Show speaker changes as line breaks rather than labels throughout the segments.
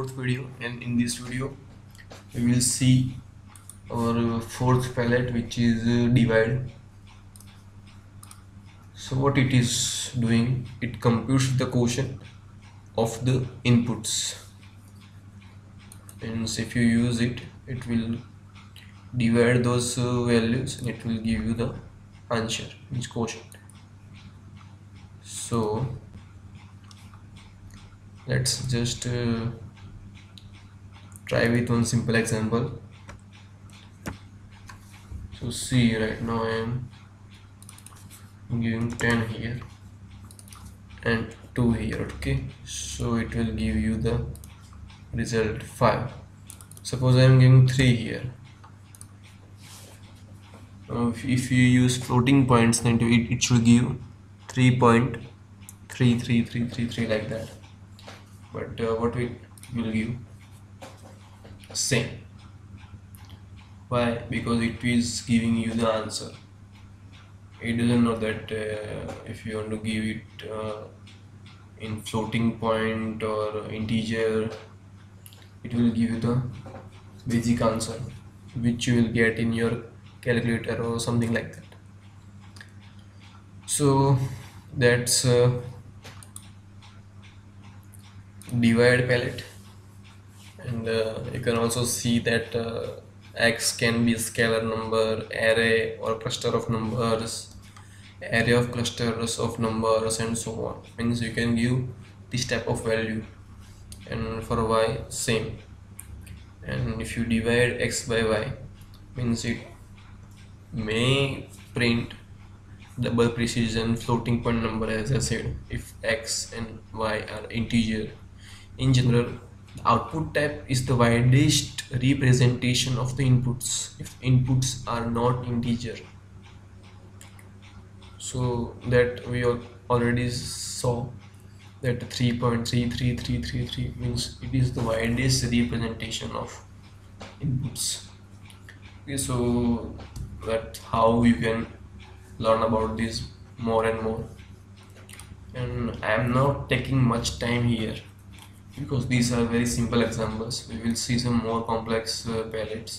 fourth video, and in this video we will see our fourth palette, which is divide. So what it is doing, it computes the quotient of the inputs, and if you use it, it will divide those values and it will give you the answer, which quotient. So let's just try with one simple example. So see, right now I am giving 10 here and 2 here. Okay, so it will give you the result 5. Suppose I am giving 3 here. If you use floating points, then it should give 3.33333 like that. But what we will give same. Why? Because it is giving you the answer. It doesn't know that if you want to give it in floating point or integer, it will give you the basic answer which you will get in your calculator or something like that. So that's divide palette, and you can also see that x can be a scalar number, array or cluster of numbers, array of clusters of numbers, and so on. Means you can give this type of value, and for y same. And if you divide x by y, means it may print double precision floating point number, as I said, if x and y are integer. In general, the output type is the widest representation of the inputs if inputs are not integer. So that we already saw that 3.33333 means it is the widest representation of inputs. Okay, so that's how you can learn about this more and more. And I am not taking much time here because these are very simple examples. We will see some more complex palettes.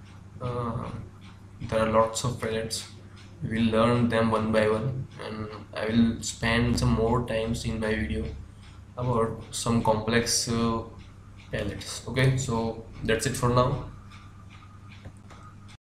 There are lots of palettes. We will learn them one by one, and I will spend some more times in my video about some complex palettes. Okay, so that's it for now.